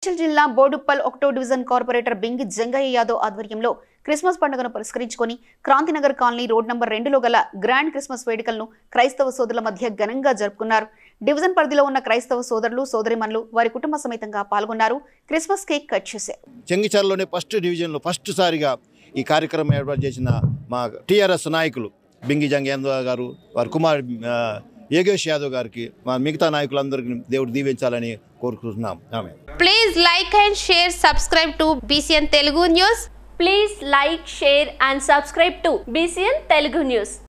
మేడ్చల్ జిల్లా బోడుప్పల్ 1వ division corporator Bingi Jangaiah Yadav ఆధ్వర్యంలో క్రిస్మస్ పండుగను పురస్కరించుకొని Kranthi Nagar colony road number 2లో గల గ్రాండ్ క్రిస్మస్ వేడుకలను క్రైస్తవ సోదరుల మధ్య ఘనంగా జరుపుకున్నారు. డివిజన్ పరిధిలో ఉన్న క్రైస్తవ సోదరులు సోదరిమణులు వారి కుటుంబ సమేతంగా పాల్గొన్నారు. క్రిస్మస్ కేక్ కట్ చేశారు. జంగిచర్లోనే ఫస్ట్ డివిజన్లో ఫస్ట్ సారిగా ఈ కార్యక్రమం ఏర్పాటు చేసిన మా టీఆర్ఎస్ నాయకులు బింగి జంగయ్య గారు, వారి కుమార్ యోగేష్ యాదవ్ గారికి, మా మిగతా నాయకులందరికీ దేవుడు దీవించాలని కోరుకుంటున్నాం. ఆమె. Please like and share, subscribe to Bcn Telugu News. Please like, share and subscribe to Bcn Telugu News.